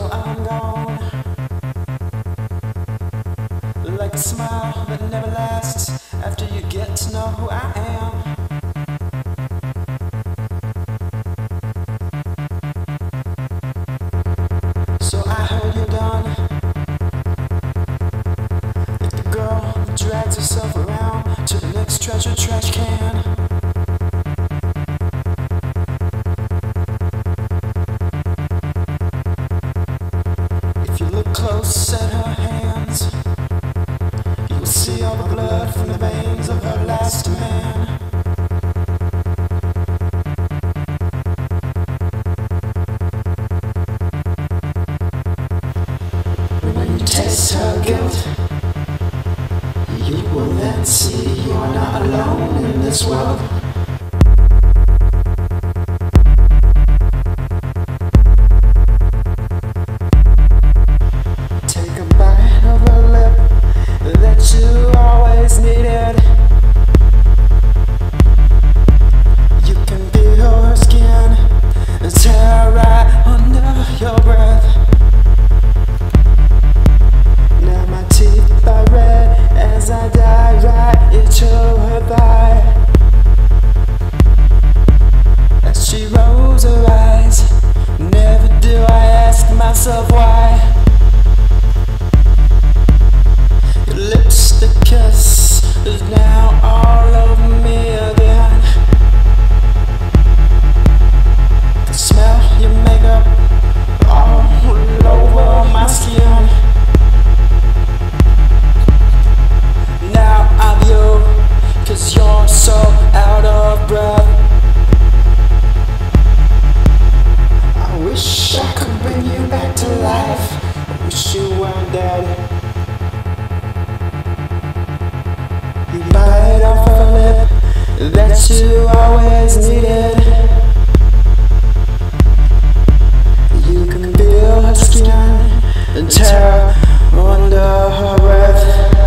I'm gone, like a smile that never lasts after you get to know who I am. So I heard you're done, like the girl who drags herself around to the next treasure trash can. If you look close at her hands, you'll see all the blood from the veins of her last man. When you taste her guilt, you will then see you're not alone in this world. Take a bite of her lip that you always needed. You can feel her skin tear right under your breath. Now my teeth are red as I dive right into her thigh. As she rolls her eyes, never do I ask myself why. Your lipstick kiss is now all over me again. The smell your makeup all over my skin. Now I'm you, 'cause you're so out of breath. I wish I could bring you back to life. I wish you weren't dead. You bite off her lip that you always needed. You can feel her skin and tear under her breath.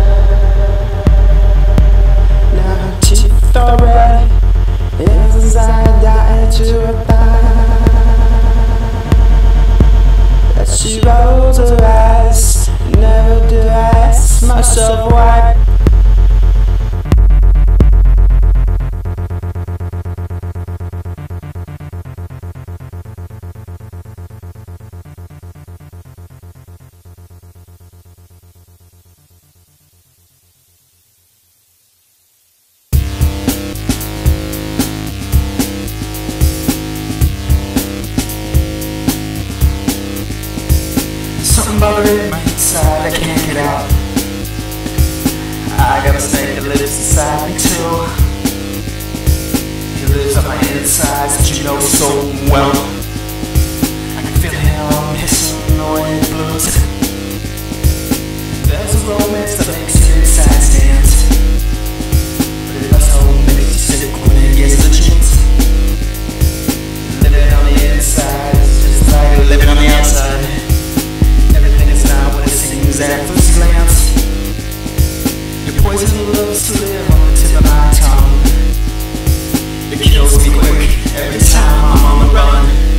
Now her teeth are red as I die to her thigh. As she rolls her eyes, never do I ask myself why. Something bothering my inside, I can't get out. I got a snake that lives inside me too. He lives on my insides that you know so well. I can feel him hissing when he blows. There's a romance that makes your insides dance, but it also makes you sick when it gets the chance. Living on the inside is just like living on the outside. Everything is not what it seems at first glance. Your poison loves to live on the tip of my tongue. It kills me quick every time I'm on the run.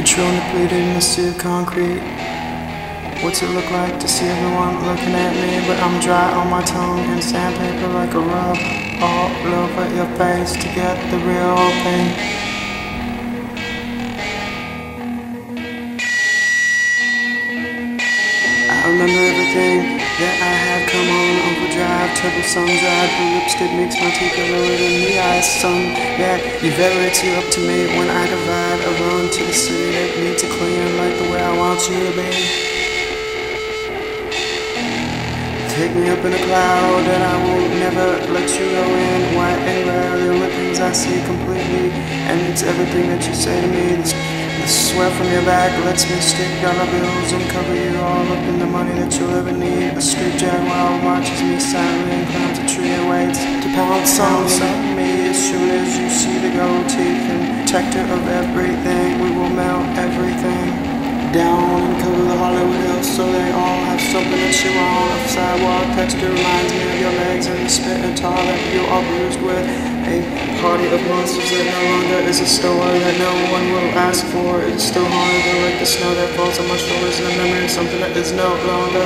Neutral, depleted in the sea of concrete. What's it look like to see everyone looking at me? But I'm dry on my tongue and sandpaper like a rub all over your face to get the real thing. I remember everything that I had come on overdrive. Turbo sun-dried, blue lipstick makes my teeth go lower than the ice. Sun that you veterate you up to me when I divide a run to the city that needs to clean like the way I want you to be. Take me up in a cloud that I will never let you go in. White and rare, the only things I see completely, and it's everything that you say to me. The sweat from your back lets me stick dollar bills and cover you all up in the money that you'll ever need. A street jaguar watches me silently and climbs a tree and waits to pounce on me. As soon as you see the gold teeth and protector of everything, we will melt everything down and cover the Hollywood Hills so they all have something that you want. A sidewalk texture reminds me of your legs and the spit and tar that you are bruised with. A party of monsters that no longer is a store that no one will ask for. It is still haunted like the snow that falls on my shoulders and a memory of something that is no longer.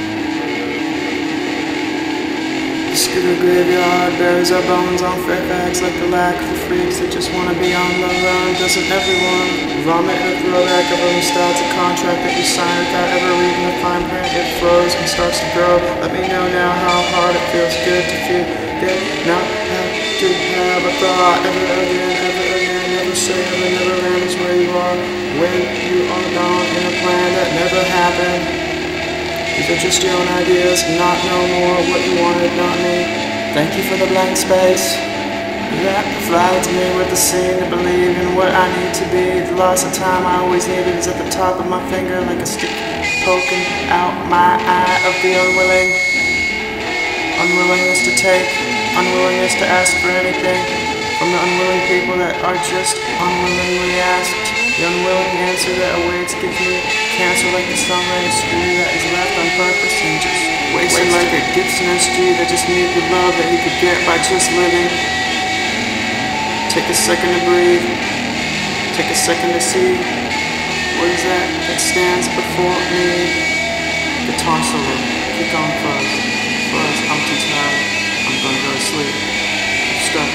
The scooter graveyard buries our bones on Fairfax like the lack for freaks that just want to be on the run. Doesn't everyone vomit in a throwback of a nostalgic contract that you signed without ever reading the fine print? It froze and starts to grow. Let me know now how hard it feels good to feel good. Not have to have a thought ever again, never say ever, never land is where you are when you are gone in a plan that never happened. These are just your own ideas, not no more what you wanted, not me. Thank you for the blank space that provides me with the scene to believe in what I need to be. The loss of time I always needed is at the top of my finger, like a stick poking out my eye of the unwillingness to take, unwillingness to ask for anything from the unwilling people that are just unwillingly asked. The unwilling answer that awaits gives me cancer like the sunray screw that is left on purpose and just wasted like a Gibson SG that just needed the love that he could get by just living. Take a second to breathe. Take a second to see. What is that stands before me? Guitar solo. Kick on fuzz. Fuzz, I'm too tired. I'm gonna go to sleep. Stuck.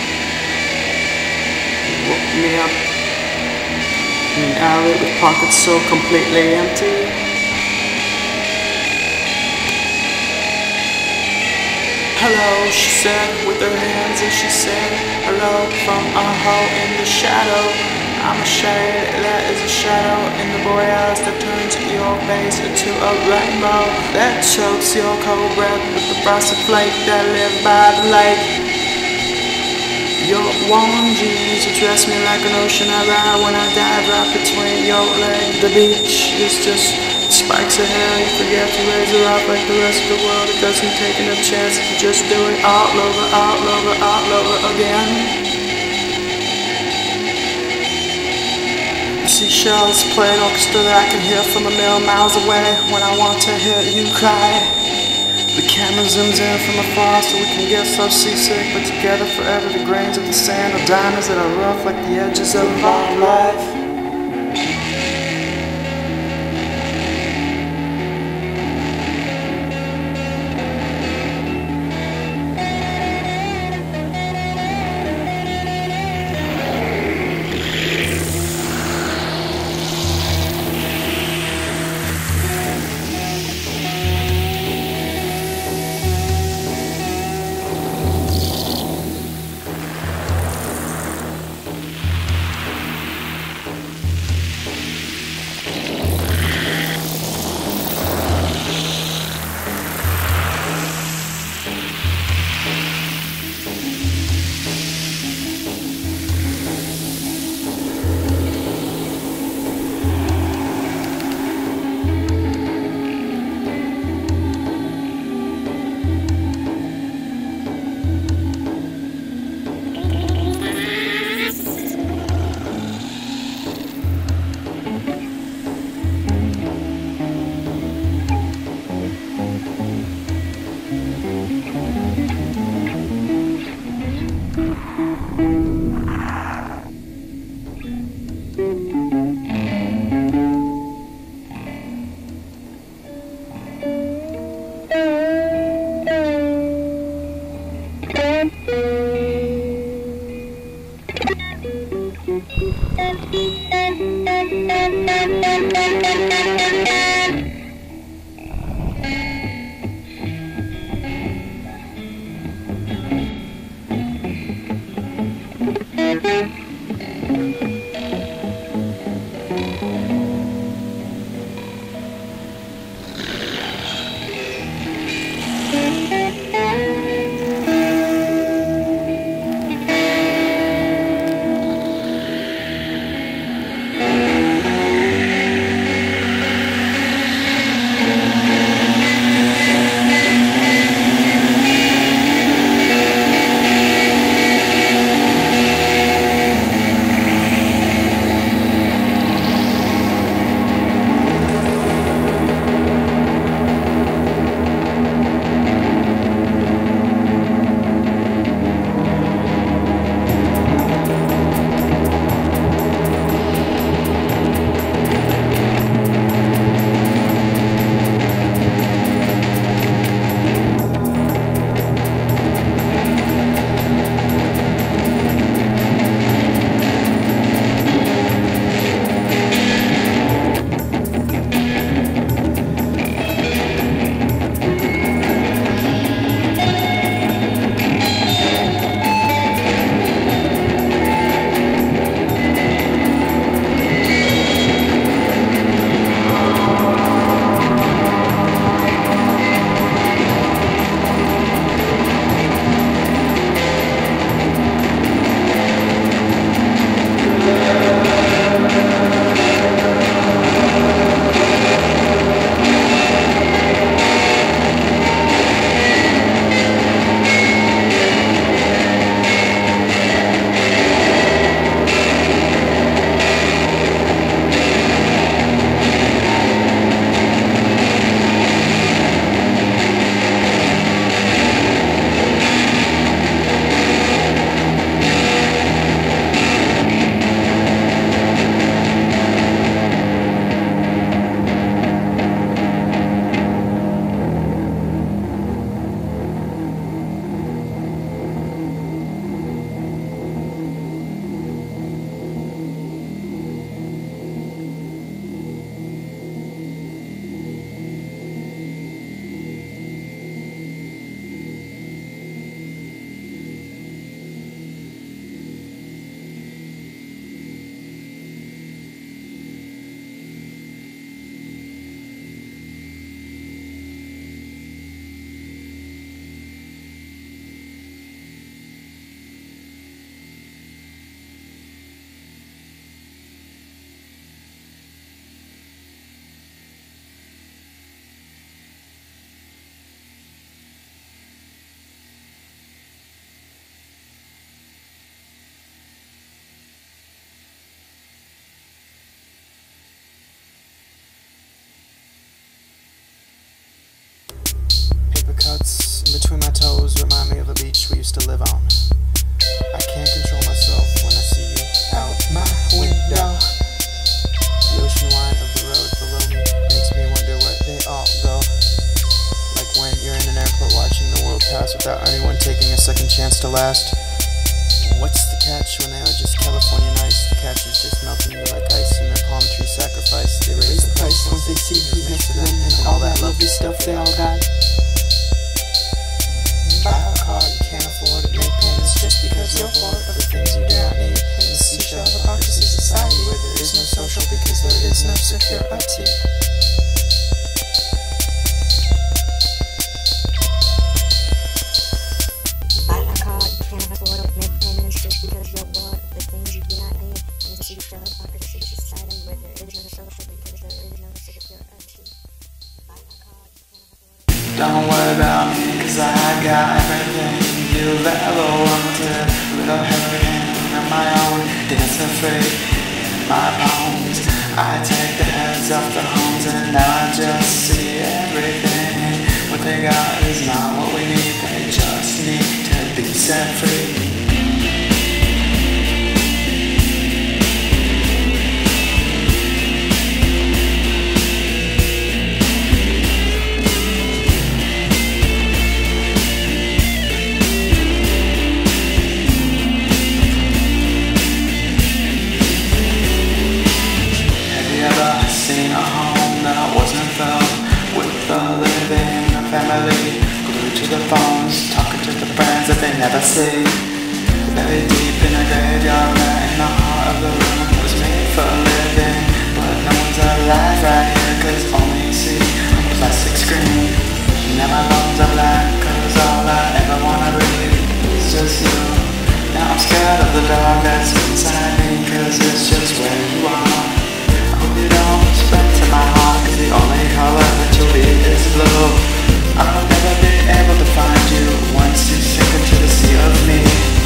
Woke me up in an alley with pockets so completely empty. Hello, she said with her hands, and she said hello from a hole in the shadow. I'm a shade that is a shadow in the boreals that turns your face into a rainbow that chokes your cold breath with the frosted flake that live by the lake. Your warm jeans dress me like an ocean I ride when I dive right between your legs. The beach is just spikes of hair. You forget to raise her up like the rest of the world. It doesn't take enough chances to just do it all over again. The seashells play an orchestra that I can hear from a million miles away when I want to hear you cry. The camera zooms in from afar so we can get so seasick, but together forever the grains of the sand are diamonds that are rough like the edges of our life. place we used to live on. I can't control myself when I see you out my window. The ocean wine of the road below me makes me wonder where they all go. Like when you're in an airport watching the world pass without anyone taking a second chance to last. What's the catch when they are just California nights? The catch is just melting you like ice in their palm tree sacrifice. They raise the price once they see who's next to them and all that lovely stuff they all got. Buy a car you can't afford it, make payments just because you're bored of the things you do not need. In the seashell of hypocrisy society where there is no social because there is no security. Don't worry about me, cause I got everything you ever wanted. Little hurricane of my own, dancing free in my palms. I take the heads off the homes and now I just see everything. What they got is not what we need, they just need to be set free. Seen a home that wasn't filled with the living family, glued to the phones, talking to the friends that they never see. Very deep in a graveyard, right in the heart of the room was made for living, but no one's alive right here, cause only you see a plastic screen. Now my lungs are black, cause all I ever wanna breathe is just you. Now I'm scared of the dog that's inside me, cause it's just where you are. You don't spread to my heart, cause the only color that you'll be is blue. I'll never be able to find you once you sink into the sea of me.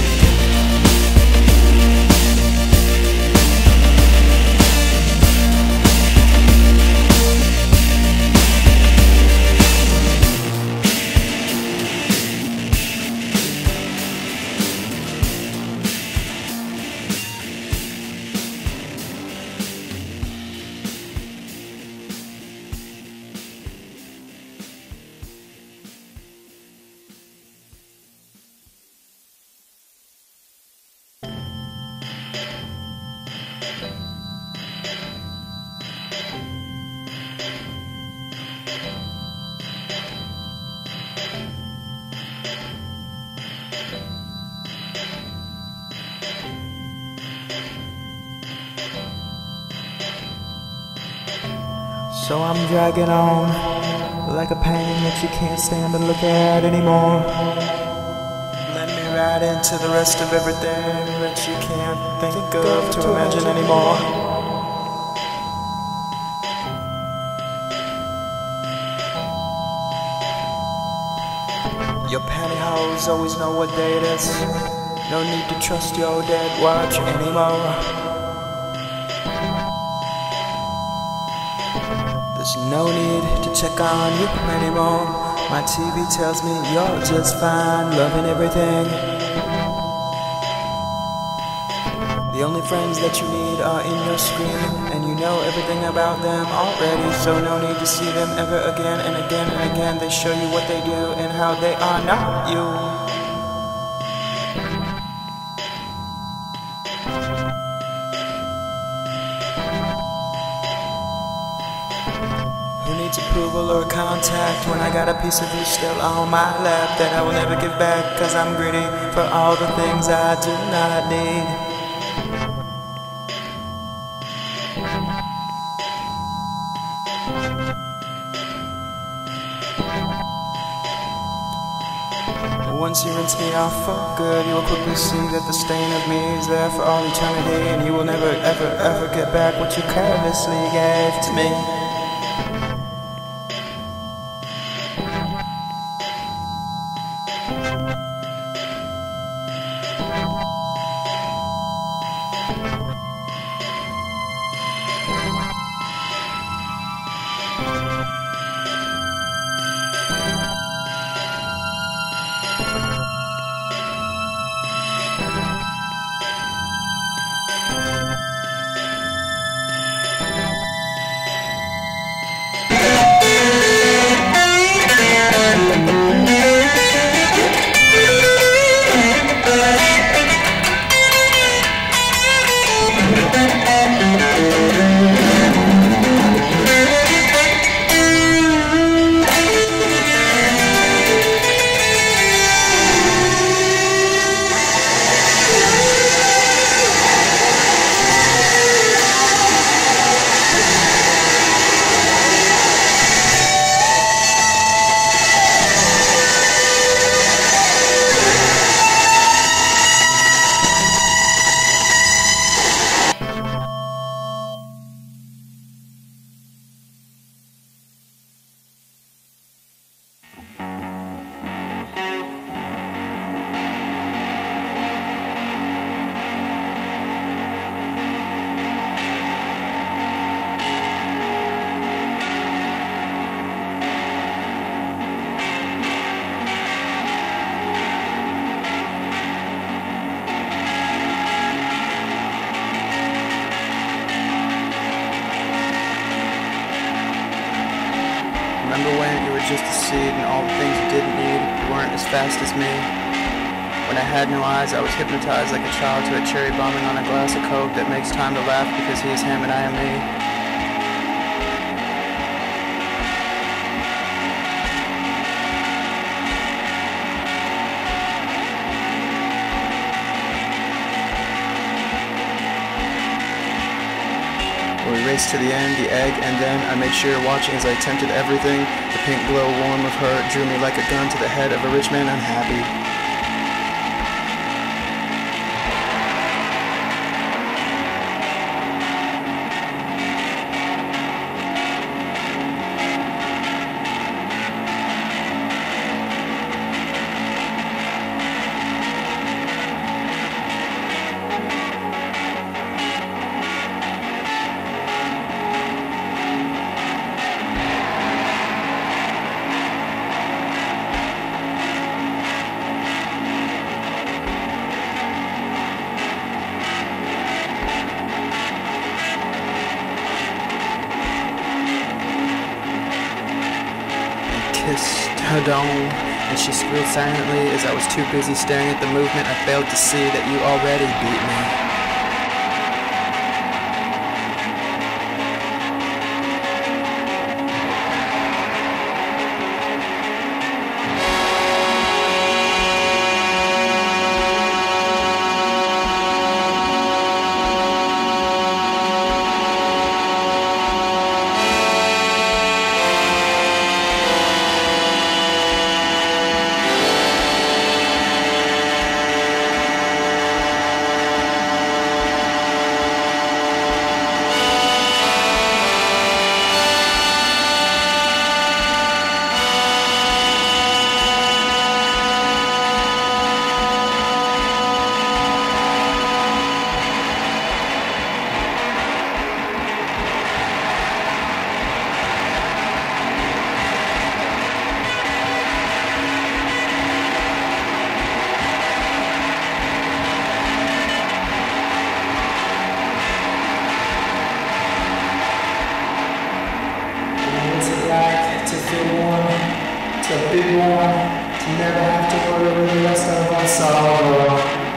So I'm dragging on like a painting that you can't stand to look at anymore. Let me ride into the rest of everything that you can't think of to imagine anymore. Your pantyhose always know what day it is. No need to trust your dead watch anymore. There's no need to check on you anymore. My TV tells me you're just fine, loving everything. The only friends that you need are in your screen, and you know everything about them already, so no need to see them ever again and again and again. They show you what they do and how they are not you. Who needs approval or contact when I got a piece of you still on my lap that I will never give back, cause I'm greedy for all the things I do not need. Once you rinse me off for good, you will quickly see that the stain of me is there for all eternity, and you will never ever ever get back what you carelessly gave to me. were just a seed, and all the things you didn't need weren't as fast as me. When I had no eyes, I was hypnotized like a child to a cherry bombing on a glass of Coke that makes time to laugh because he is him and I am me. We raced to the end, the egg, and then I made sure watching as I attempted everything. The pink glow warm of her drew me like a gun to the head of a rich man unhappy. Kissed her dome, and she squealed silently as I was too busy staring at the movement. I failed to see that you already beat me. To feel warm, to be warm, to never have to worry with the rest of us all.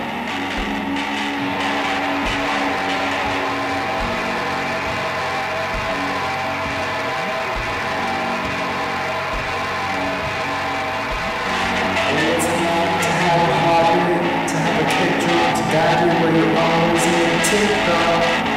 And it's enough to have a heartbeat, to have a kick drum, to guide you where you always need to go.